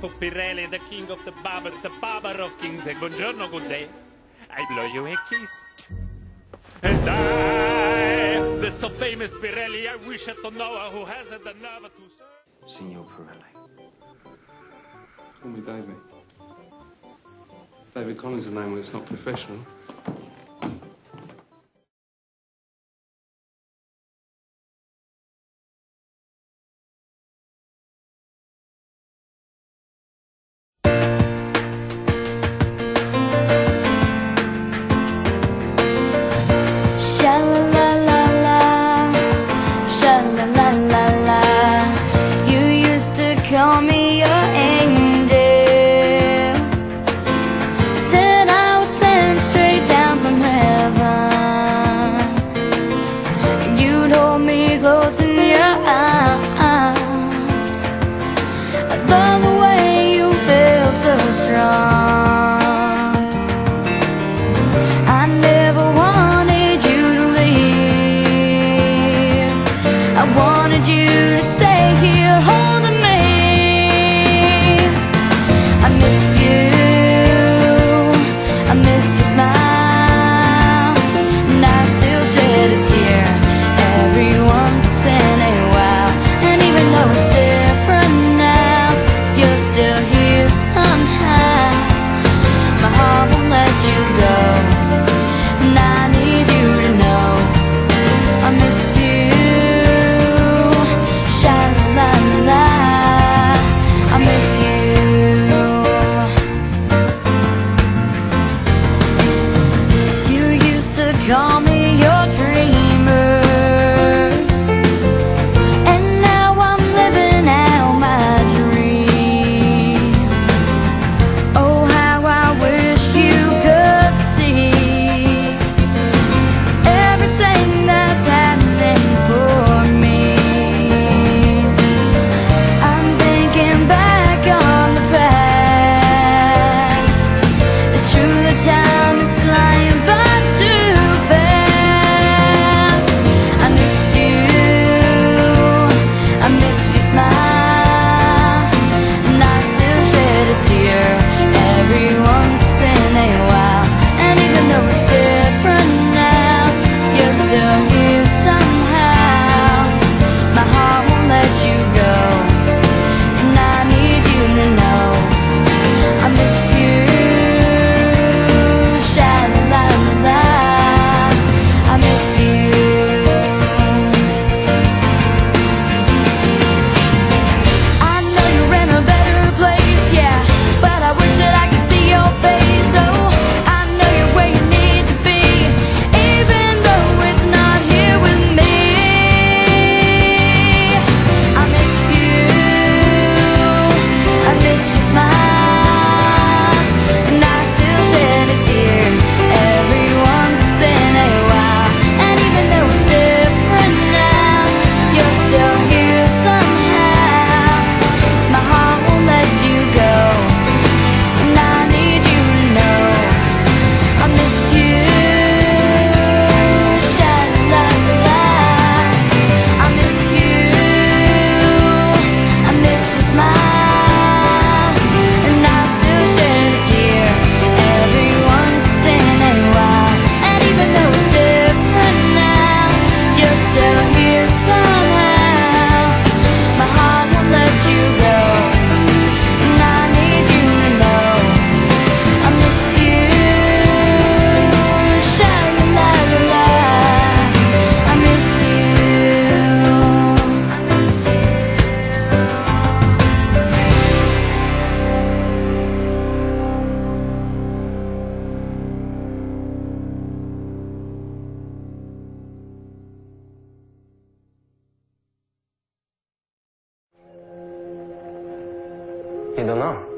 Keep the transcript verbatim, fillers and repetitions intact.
for Pirelli, the king of the barbers, the barber of kings. And buongiorno, good day. I blow you a kiss. And I, the so famous Pirelli, I wish to know who has the nerve to say. Signor Pirelli. Call me David. David Collins is a name when it's not professional. Call me your angel. Said I was sent straight down from heaven. You'd hold me close in your arms. I love the way you felt so strong. I never wanted you to leave. I wanted you to stay here holding me. Call me your dreamer, and now I'm living out my dream. Oh, how I wish you could see everything that's happening for me. I'm thinking back on the past. It's true that time is flying by too. You don't know.